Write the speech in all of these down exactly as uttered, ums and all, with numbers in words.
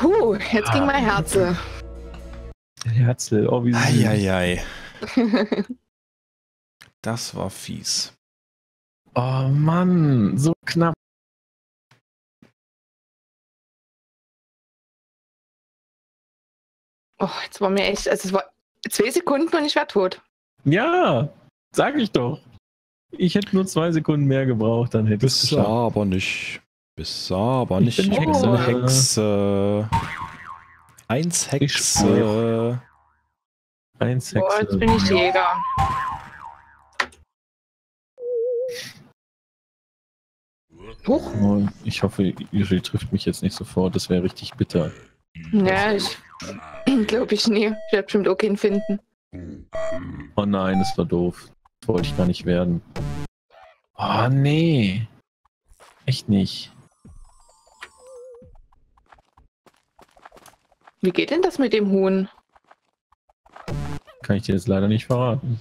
Puh, jetzt Ah. ging mein Herze. Herzl, oh wie süß. Eieiei. Das war fies. Oh Mann, so knapp. Oh, jetzt war mir echt, also es war zwei Sekunden und ich war tot. Ja, sag ich doch. Ich hätte nur zwei Sekunden mehr gebraucht, dann hätte ich es Bist geschafft. aber nicht. Bist aber Ich nicht. bin Ich bin Hexe. eine Hexe. Eins Hexe. Eins Boah, Hexe. jetzt bin ich Jäger. Huch. Oh, ich hoffe, Iri trifft mich jetzt nicht sofort. Das wäre richtig bitter. Ja, ich glaube ich nie. Ich werde bestimmt auch keinen finden. Oh nein, das war doof. Das wollte ich gar nicht werden. Oh nee. Echt nicht. Wie geht denn das mit dem Huhn? Kann ich dir jetzt leider nicht verraten.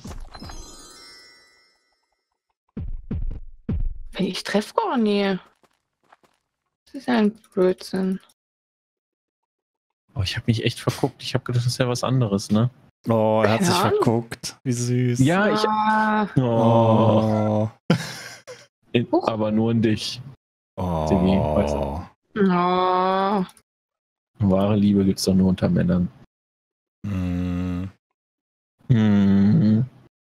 Ich treffe gar nie. Das ist ein Blödsinn. Oh, ich habe mich echt verguckt. Ich habe gedacht, das ist ja was anderes, ne? Oh, er hat Keine sich Ahnung. verguckt. Wie süß. Ja, ich. Ah, Oh. Oh. In, Huch. aber nur in dich. Siggi, weißt Oh. oh. Wahre Liebe gibt's doch nur unter Männern. Hm. Hm.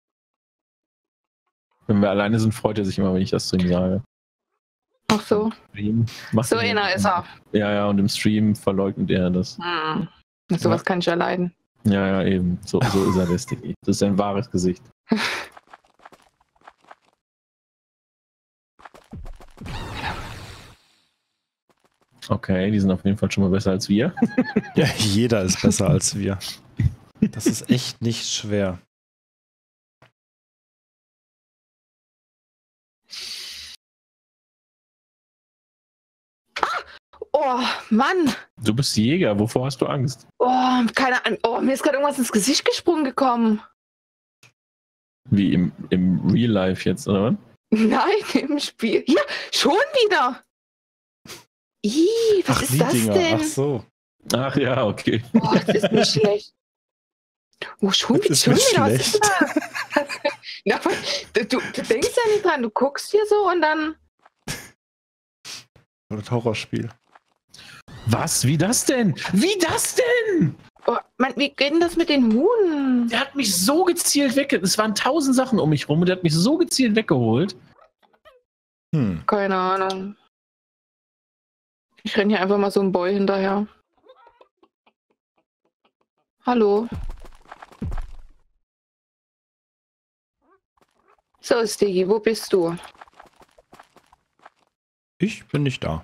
Wenn wir alleine sind, freut er sich immer, wenn ich das zu ihm sage. Ach so. Stream macht So er- einer ist er. Ja, ja, und im Stream verleugnet er das. Hm. Sowas kann ich ja leiden. Ja, ja, eben. So, so ist er, der Sticky. Das ist sein wahres Gesicht. Okay, die sind auf jeden Fall schon mal besser als wir. Ja, jeder ist besser als wir. Das ist echt nicht schwer. Oh, Mann. Du bist Jäger, wovor hast du Angst? Oh, keine Ahnung. Oh, mir ist gerade irgendwas ins Gesicht gesprungen gekommen. Wie im, im Real Life jetzt, oder was? Nein, im Spiel. Ja, schon wieder. Ih, was Ach, ist die das Dinger. denn? Ach so. Ach ja, okay. Oh, das ist nicht schlecht. Oh, schon, Das ist schon nicht wieder. Was ist schlecht. das? Ja, aber du, du, du denkst ja nicht dran. Du guckst hier so und dann. Ein Horrorspiel. Was? Wie das denn? Wie das denn? Oh, Mann, wie geht denn das mit den Huhn? Der hat mich so gezielt wegge... Es waren tausend Sachen um mich rum und der hat mich so gezielt weggeholt. Hm. Keine Ahnung. Ich renne hier einfach mal so einem Boy hinterher. Hallo. So, Stiggy, wo bist du? Ich bin nicht da.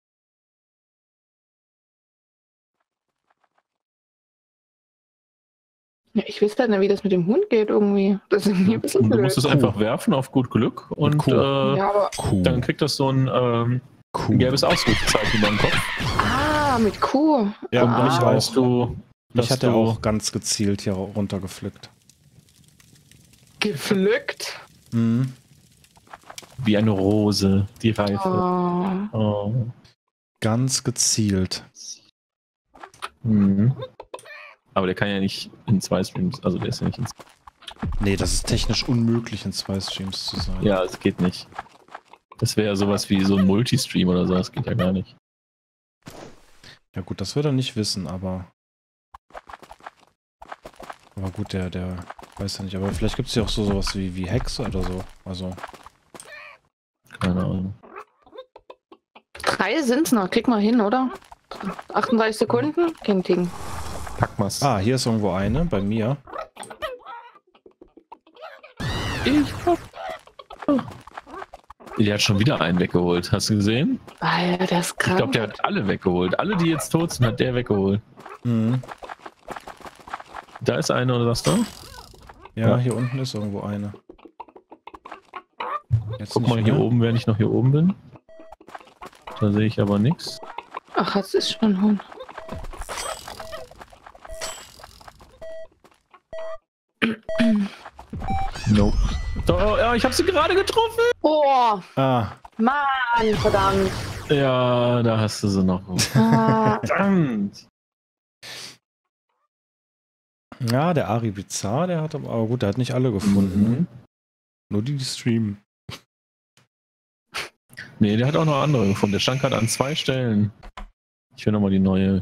Ja, ich weiß nicht, wie das mit dem Hund geht irgendwie. Das ist irgendwie ein bisschen Und du blöd. musst es einfach werfen auf gut Glück und Kuh. äh, Ja, aber... Kuh. dann kriegt das so ein ähm, Kuh. gelbes Ausrufezeichen über den Kopf. Ah, mit Kuh. Ja, und dann mich ah. weißt du, Mich dass hat er du auch ganz gezielt hier runtergepflückt. Gepflückt. Mhm. wie eine Rose, die Reife. Oh. Oh. Ganz gezielt. Mhm. Aber der kann ja nicht in zwei Streams, also der ist ja nicht in Nee, das ist technisch unmöglich in zwei Streams zu sein. Ja, es geht nicht. Das wäre ja sowas wie so ein Multistream oder so, das geht ja gar nicht. Ja gut, das wird er nicht wissen, aber... Aber gut, der, der weiß ja nicht. Aber vielleicht gibt es ja auch so sowas wie, wie Hexe oder so. Also... Keine Ahnung. Drei sind's noch. Krieg mal hin, oder? achtunddreißig Sekunden? Kein Ding. Pack mal's. Ah, hier ist irgendwo eine, bei mir. Ich Der hat schon wieder einen weggeholt, hast du gesehen? Alter, der ist Ich krank. glaube, der hat alle weggeholt. Alle, die jetzt tot sind, hat der weggeholt. Mhm. Da ist eine, oder was da? Ja, Ja. hier unten ist irgendwo eine. Jetzt Guck nicht mal hier mehr. oben, während ich noch hier oben bin. Da sehe ich aber nichts. Ach, das ist schon ein Hund. Nope. Oh, ja, ich habe sie gerade getroffen. Oh, Ah, Mann, verdammt. Ja, da hast du sie noch. Ah, Verdammt! Ja, der Ari Bizarre, der hat aber, aber gut, der hat nicht alle gefunden. Mhm. Nur die, die streamen. Nee, der hat auch noch andere gefunden. Der stand gerade an zwei Stellen. Ich will nochmal die neue.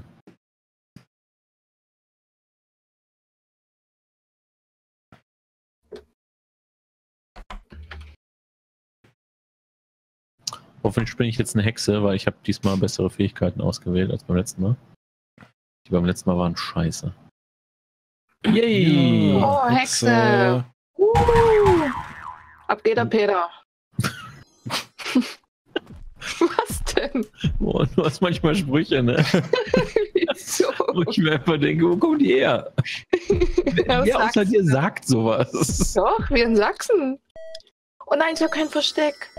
Hoffentlich bin ich jetzt eine Hexe, weil ich habe diesmal bessere Fähigkeiten ausgewählt als beim letzten Mal. Die beim letzten Mal waren scheiße. Yay! Oh, Hexe. uh, ab geht der Peter. Was denn? Boah, du hast manchmal Sprüche, ne? Wieso? Wo ich mir einfach denke, wo kommt die her? Ja, Wer außer Sachsen. dir sagt sowas? Doch, wir in Sachsen. Oh nein, ich habe kein Versteck.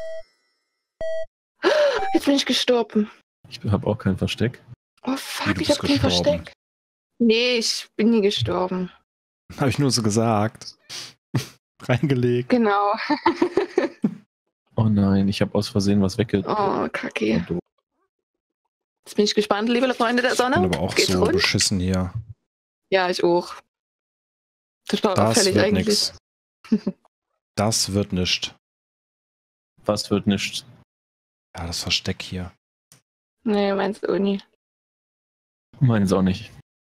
Jetzt bin ich gestorben. Ich habe auch kein Versteck. Oh Wie, fuck, du ich bist habe kein gestorben. Versteck. Nee, ich bin nie gestorben. Habe ich nur so gesagt. Reingelegt. Genau. Oh nein, ich habe aus Versehen was wegge... Oh, kacke. Jetzt bin ich gespannt, liebe Freunde der Ich bin Sonne. aber auch Geht's so rund? beschissen hier. Ja, ich auch. Total Das auffällig wird eigentlich. nix. Das wird nicht. Was wird nicht? Ja, das Versteck hier. Nee, meinst du nie. Meins auch nicht.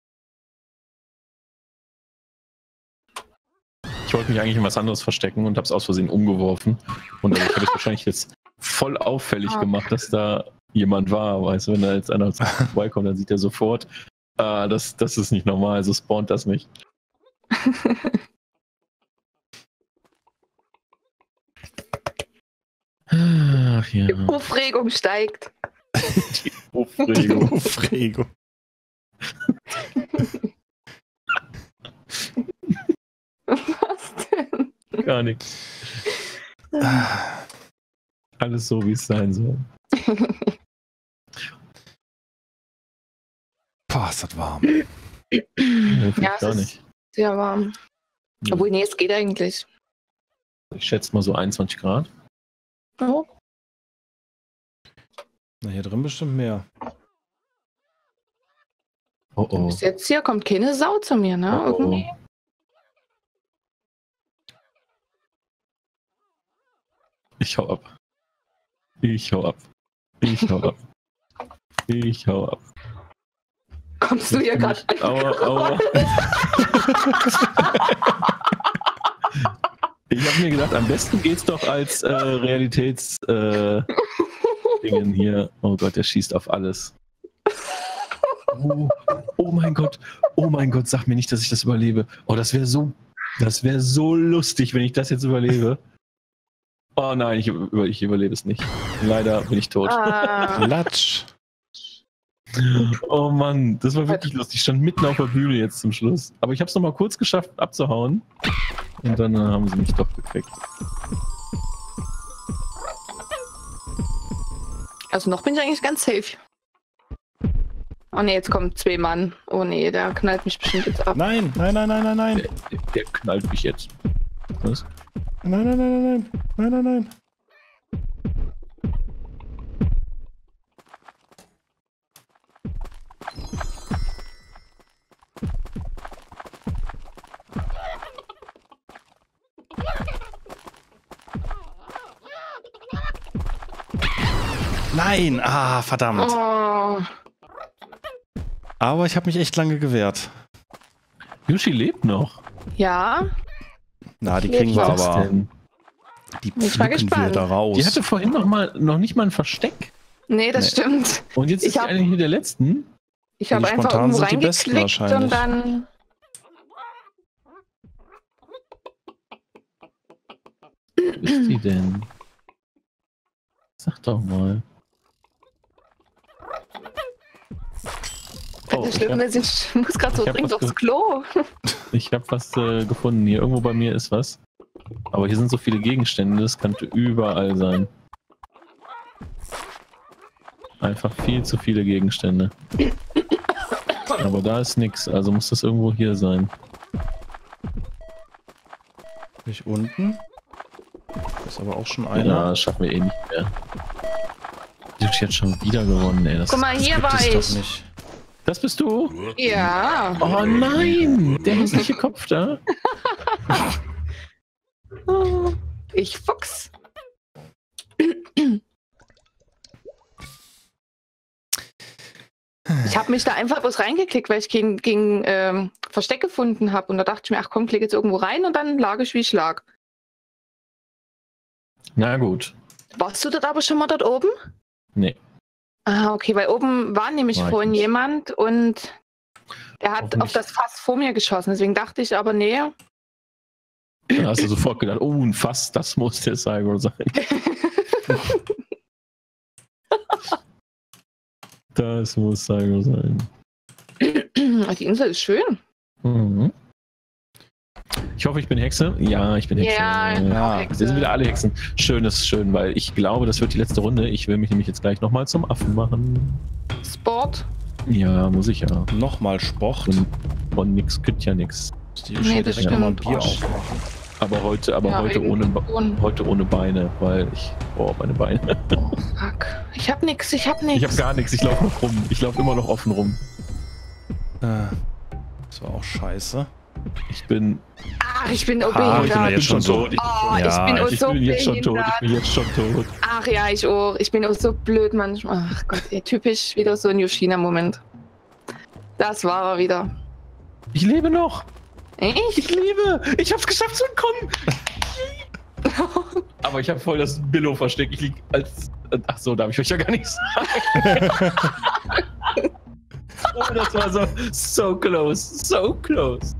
Ich wollte mich eigentlich in was anderes verstecken und habe es aus Versehen umgeworfen. Und dadurch habe ich wahrscheinlich jetzt voll auffällig Ah. gemacht, dass da jemand war. Weißt du, wenn da jetzt einer vorbeikommt, dann sieht er sofort, ah, das, das ist nicht normal, so spawnt das nicht. Ach ja, Die Aufregung steigt. die Aufregung. Aufregung. Was denn? Gar nichts. Alles so, wie es sein soll. Boah, ist das warm. Nee, Ja, ja, es gar ist- nicht. Sehr warm. Ja. Obwohl, nee, es geht eigentlich. Ich schätze mal so einundzwanzig Grad. Oh. Na, hier drin bestimmt mehr. Oh oh. Bis jetzt hier kommt keine Sau zu mir, ne? Oh, oh. Irgendwie. Ich hau ab. Ich hau ab. Ich hau ab. Ich hau ab. Kommst du hier gerade Aua, aua. Ich habe mir gedacht, am besten geht's doch als äh, Realitäts äh, Dingen hier. Oh Gott, der schießt auf alles. Oh, oh mein Gott. Oh mein Gott, sag mir nicht, dass ich das überlebe. Oh, das wäre so, das wäre so lustig, wenn ich das jetzt überlebe. Oh nein, ich, über, ich überlebe es nicht. Leider bin ich tot. Ah, Latsch. Oh Mann, das war wirklich lustig. Ich stand mitten auf der Bühne jetzt zum Schluss. Aber ich habe es noch mal kurz geschafft abzuhauen. Und dann äh, haben sie mich doch gekriegt. also noch bin ich eigentlich ganz safe. Oh ne, jetzt kommen zwei Mann. Oh ne, der knallt mich bestimmt jetzt ab. Nein, nein, nein, nein, nein, nein. Der, der, der knallt mich jetzt. Was? Nein, nein, nein, nein, nein, nein, nein. Nein, ah, verdammt. Oh, Aber ich habe mich echt lange gewehrt. Yoshi lebt noch. ja, Na, die Jetzt kriegen wir was aber. denn? Die Bin ich mal pflücken wir gespannt. da raus. Die hatte vorhin noch mal noch nicht mal ein Versteck. nee, das Nee. stimmt. Und jetzt Ich ist sie hab- eine hier der letzten. Ich Ja, habe die einfach spontanen irgendwo sind die besten reingeklickt und wahrscheinlich. dann. Wo ist die denn? Sag doch mal. Oh, das ich Schlimme hab, ist, ich muss gerade so ich hab dringend was aufs Klo. ich hab was äh, gefunden hier. Irgendwo bei mir ist was. Aber hier sind so viele Gegenstände, das könnte überall sein. Einfach viel zu viele Gegenstände. Aber da ist nix, also muss das irgendwo hier sein. Nicht unten. Ist aber auch schon Ja, einer. das schaffen wir eh nicht mehr. Die Mensch, jetzt schon wieder gewonnen, ey. Das, Guck mal, Das hier gibt war es ich. doch nicht. das bist du? Ja. Oh nein! Der hässliche Kopf da. Oh, ich Fuchs. Ich habe mich da einfach bloß reingeklickt, weil ich gegen, gegen ähm, Versteck gefunden habe. Und da dachte ich mir, ach komm, klick jetzt irgendwo rein und dann lag ich wie ich lag. Na gut. Warst du dort aber schon mal dort oben? Nee. Ah, okay, weil oben war nämlich War ich vorhin nicht. jemand und der hat Hoffentlich. auf das Fass vor mir geschossen. Deswegen dachte ich aber, nee. Da hast du sofort gedacht, oh, ein Fass, das muss der Cyber sein. Das muss Cyber sein. Die Insel ist schön. Mhm. Ich hoffe, ich bin Hexe. Ja, ich bin Hexe. Ja, Ja, Hexe. Wir sind wieder alle Hexen. Schön ist schön, weil ich glaube, das wird die letzte Runde. Ich will mich nämlich jetzt gleich nochmal zum Affen machen. Sport. Ja, muss ich ja. Nochmal Sport. Und von nix kütt ja nix. Die Nee, nee, das direkt nochmal ein stimmt. Bier Oh, aufmachen. Aber heute, aber Ja, heute irgendwie ohne, Ba- schon. heute ohne Beine, weil ich brauche meine Beine. Oh, fuck. Ich hab nix, ich hab Ich habe nix. gar nichts. Ich laufe noch rum. Ich laufe immer noch offen rum. Äh, Das war auch scheiße. Ich bin. Ach, ich bin Ah, O ich bin behindert. ja jetzt schon tot. Ich, Oh, Ja, ich bin auch ich so bin jetzt schon tot. behindert. Ich bin jetzt schon tot. Ach ja, ich auch. Ich bin auch so blöd manchmal. Ach Gott, ey, typisch wieder so ein Yoshina-Moment. Das war er wieder. Ich lebe noch. Echt? Ich lebe. Ich hab's geschafft zu entkommen. Aber ich habe voll das Billo versteckt. Ich lieg als. Ach so, darf ich euch ja gar nicht sagen. Oh, das war so so close, so close.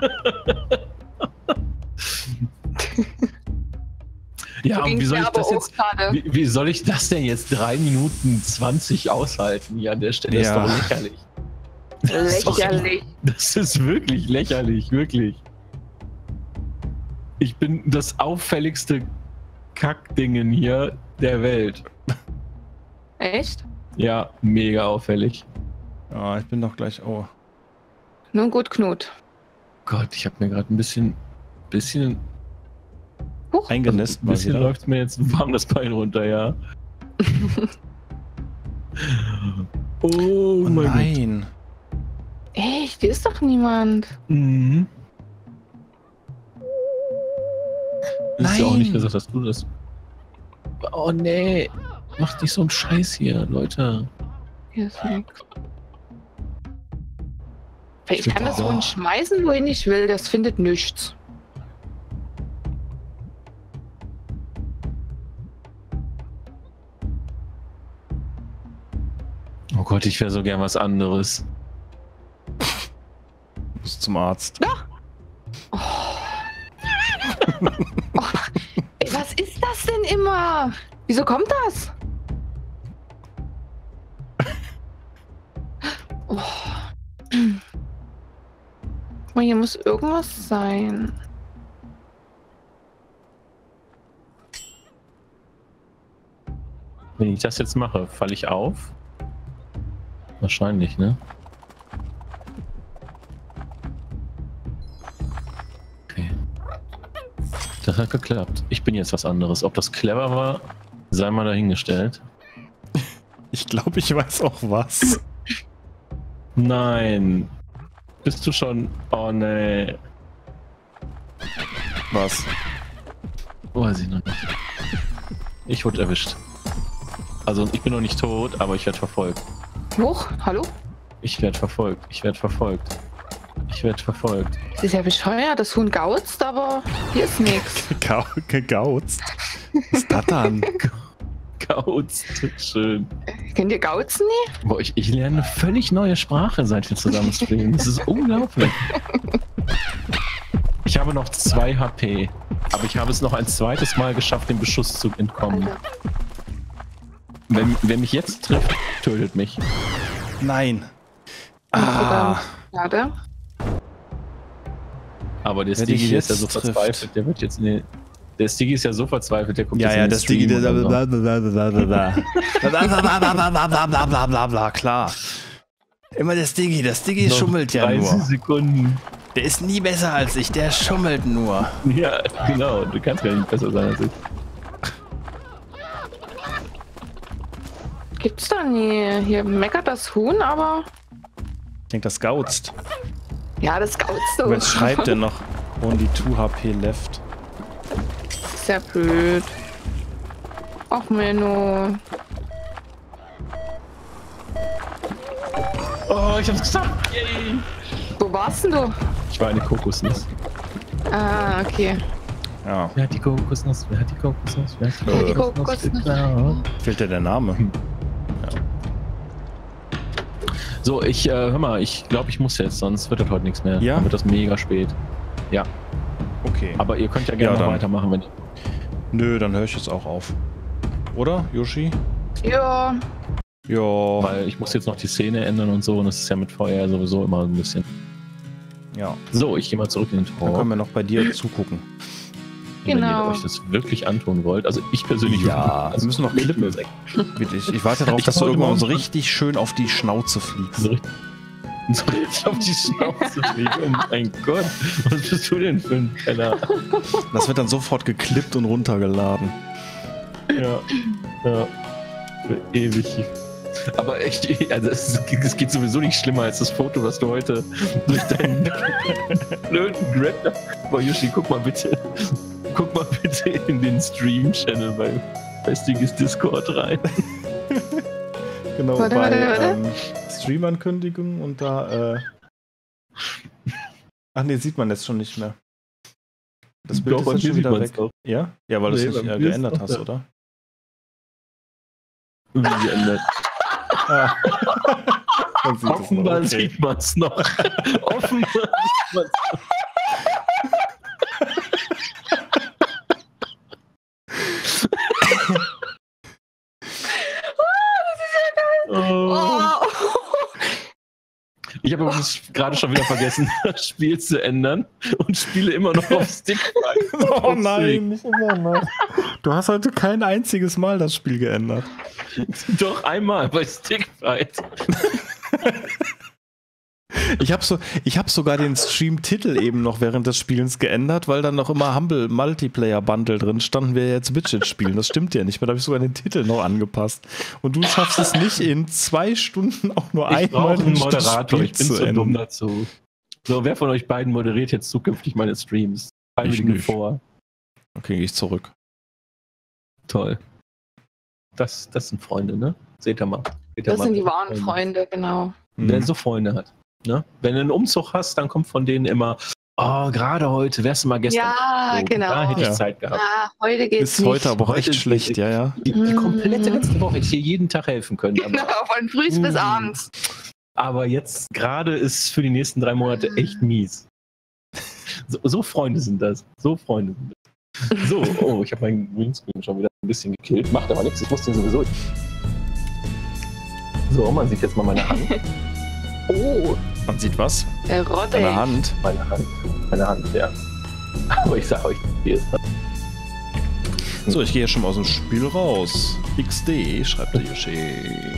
Ja, So und wie ging's soll mir ich aber das auch jetzt? gerade. Wie, wie soll ich das denn jetzt drei Minuten zwanzig aushalten hier an der Stelle? Ja. Das ist doch lächerlich. Das ist doch- Lächerlich. Das ist wirklich lächerlich, wirklich. Ich bin das auffälligste Kackdingen hier der Welt. Echt? Ja, mega auffällig. Ja, ich bin doch gleich. Oh. Nun gut, Knut. Gott, ich habe mir gerade ein bisschen, bisschen, Huch. Eingenässt ein mal bisschen wieder. läuft mir jetzt warm das Bein runter, ja. Oh, Oh mein Gott. nein. Echt? Hier ist doch niemand. Mhm. Ich hätte auch Nein. nicht gesagt, dass du das. Oh nee. Macht nicht so einen Scheiß hier, Leute. Hier ist nichts. Ich Ich kann das find- wohl schmeißen, wohin ich will. Das findet nichts. Oh Gott, ich wäre so gern was anderes. Du musst zum Arzt. Oh. Oh, ey, was ist das denn immer? Wieso kommt das? Oh. Oh, hier muss irgendwas sein. Wenn ich das jetzt mache, falle ich auf? Wahrscheinlich, ne? Okay. Das hat geklappt. Ich bin jetzt was anderes. Ob das clever war, sei mal dahingestellt. Ich glaube, ich weiß auch was. Nein. Bist du schon... Oh, nee. Was? Weiß ich noch nicht. Ich wurde erwischt. Also, ich bin noch nicht tot, aber ich werde verfolgt. Hoch, hallo? Ich werde verfolgt. Ich werde verfolgt. Ich werde verfolgt. Das ist ja bescheuert, das Huhn gauzt, aber hier ist nichts. Gau gegauzt? Was ist das dann? Kauz. Schön. Kennt ihr Gauzen nie? Boah, ich, ich lerne eine völlig neue Sprache, seit wir zusammen spielen. Das ist unglaublich. Ich habe noch zwei H P. Aber ich habe es noch ein zweites Mal geschafft, dem Beschuss zu entkommen. Alter. Wenn, wer mich jetzt trifft, tötet mich. Nein. Ah. Schade. Aber der Wer dich Stiggy, der ist ja so jetzt trifft. verzweifelt, der wird jetzt... Nee, der Stiggy ist ja so verzweifelt, der kommt Ja, jetzt ja, in den das Digi, Stream der oder so. blablabla. Blablabla, klar. Immer der Stiggy, der Stiggy Noch schummelt ja dreißig nur. Sekunden. Der ist nie besser als ich, der schummelt nur. Ja, genau. Du kannst gar nicht besser sein als ich. Gibt's da nie. Hier meckert das Huhn, aber... Ich denke, das gauzt. Ja, das gautzt so. Was schreibt denn noch? Only two H P left. Sehr blöd. Ach, Menno. Oh, ich hab's geschafft. Yay. Wo warst denn du? Ich war eine Kokosnuss. Ah, okay. Ja, Wer hat die Kokosnuss? Wer hat die Kokosnuss? Wer hat die Äh, Die Kokosnuss? Kokosnuss. geklaut? fehlt dir der Name. So, ich, äh, hör mal, ich glaube, ich muss jetzt, sonst wird das heute nichts mehr. Ja? Dann wird das mega spät. Ja, Okay. aber ihr könnt ja gerne Ja, noch dann. weitermachen, wenn ihr... Nö, dann höre ich jetzt auch auf. Oder, Yoshi? Ja. Ja. Weil ich muss jetzt noch die Szene ändern und so und das ist ja mit V R sowieso immer ein bisschen... Ja. So, ich gehe mal zurück in den Dann Talk. können wir noch bei dir zugucken. Wenn Genau. ihr euch das wirklich antun wollt. Also ich persönlich... Ja, wir müssen noch klippen. Wirklich. Ich warte darauf, Ich dass hab du heute irgendwann Morgen- so richtig schön auf die Schnauze fliegst. So richtig, so richtig auf die Schnauze fliegen. Oh mein Gott, was bist du denn für ein Penner? Das wird dann sofort geklippt und runtergeladen. Ja, ja. Für ewig. Aber echt, also es, es geht sowieso nicht schlimmer als das Foto, was du heute durch deinen blöden Grab... Boah, Yoshi, guck mal bitte. Guck mal bitte in den Stream-Channel bei Festiges Discord rein. Genau, Warte, bei warte, warte. ähm, Stream-Ankündigung und da, äh... Ach nee, sieht man jetzt schon nicht mehr. Das Bild Doch, ist bei jetzt mir schon sieht wieder man's weg. doch. Ja? Ja, weil du Nee, es nicht bei äh, mir ist geändert doch hast, da. oder? Wie geändert. Ah. Man sieht es Offenbar noch, okay. sieht man es noch. Offenbar sieht man es noch. Oh. Oh. Ich habe übrigens gerade schon wieder vergessen, das Spiel zu ändern und spiele immer noch auf Stick. Oh nein, nicht immer noch. Du hast heute kein einziges Mal das Spiel geändert. Doch einmal bei Stickfight. Ich habe so, ich hab sogar den Stream-Titel eben noch während des Spielens geändert, weil dann noch immer Humble Multiplayer Bundle drin stand, wir jetzt Widget spielen. Das stimmt ja nicht mehr. Da habe ich sogar den Titel noch angepasst. Und du schaffst es nicht in zwei Stunden auch nur Ich einmal brauche einen das Moderator, Spiel ich bin zu zu enden. dumm dazu. So, wer von euch beiden moderiert jetzt zukünftig meine Streams? Fallen Ich mir die nicht. vor. Okay, gehe ich zurück. Toll. Das, das sind Freunde, ne? Seht ihr mal. Seht ihr Das mal. sind die wahren Freunde, genau. Wer Mhm. so Freunde hat. Ne? Wenn du einen Umzug hast, dann kommt von denen immer, oh, gerade heute, wärst du mal gestern. Ja, so, genau. Da hätte ich Ja. Zeit gehabt. Ah, heute geht's Ist nicht. heute aber auch Heute echt ist- schlecht, ja, ja. Die, die komplette Mm. letzte Woche hätte ich dir jeden Tag helfen können. Genau, Aber, von früh bis Mm. abends. aber jetzt gerade ist für die nächsten drei Monate echt mies. So, so Freunde sind das. So Freunde sind das. So, oh, ich habe meinen Greenscreen schon wieder ein bisschen gekillt. Macht aber nichts, ich muss den sowieso. So, man sieht jetzt mal meine Hand. Oh, Man sieht was? Der Rotte. Deine Hand. meine Hand. Meine Hand, ja. Aber ich sag euch, hier ist das. So, ich gehe ja schon mal aus dem Spiel raus. X D, schreibt der Yoshi.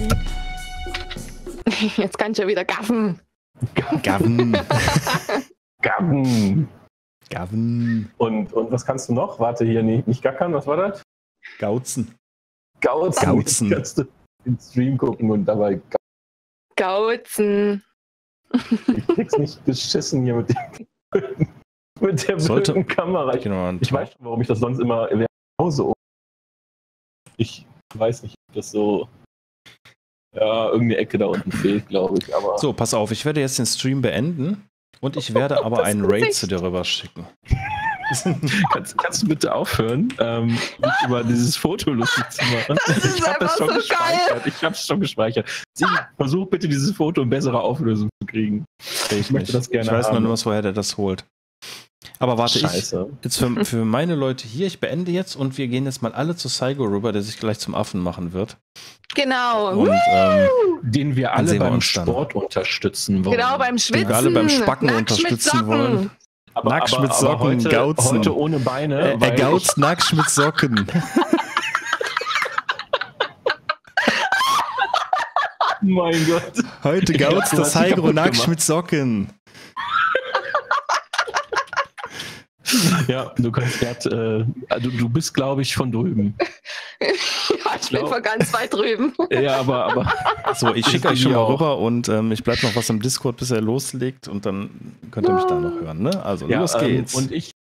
Jetzt kann ich ja wieder gaffen. Gavin. Gaben. Gavin. Und, und was kannst du noch? Warte, hier nicht, nicht gackern, was war das? Gauzen. Gauzen. Gauzen. Kannst du den Stream gucken und dabei Gauzen. Ich krieg's nicht geschissen hier mit, dem, mit der Sollte- blöden Kamera. Ich, Genau, ich weiß schon, warum ich das sonst immer während der Pause um. Ich weiß nicht, ob das so. Ja, irgendeine Ecke da unten fehlt, glaube ich. Aber So, pass auf, ich werde jetzt den Stream beenden und ich werde aber Das einen Raid Gesicht. zu dir rüber schicken. kannst, kannst du bitte aufhören, ähm, mich über dieses Foto lustig zu machen? Das ist ich habe einfach das schon so gespeichert. Ich habe es schon gespeichert. Sie, versuch bitte dieses Foto in bessere Auflösung zu kriegen. Ich, möchte das gerne ich weiß haben. nur nicht, woher der das holt. Aber warte, ich, Scheiße. jetzt für, für meine Leute hier, ich beende jetzt und wir gehen jetzt mal alle zu Saigo rüber, der sich gleich zum Affen machen wird. Genau. Und ähm, Den wir Dann alle sehen wir beim uns dann. Sport unterstützen wollen. Genau, beim Schwitzen. wir alle beim Spacken Nackt unterstützen mit Socken. wollen. Aber, Nackt aber, mit aber Socken, heute, Gauzen. heute ohne Beine. Äh, er weil gauzt nackt mit Socken. ich, mein Gott. Heute Ja, gauzt du das hast dich Saigo kaputt nackt gemacht. mit Socken. Ja, du kannst gerade, äh, also du bist, glaube ich, von drüben. Ja, ich bin glaub- von ganz weit drüben. Ja, aber, aber So, ich schicke euch schon mal auch. rüber und ähm, ich bleibe noch was im Discord, bis er loslegt und dann könnt ihr mich da noch hören. Ne? Also, ja, los ähm, geht's. und ich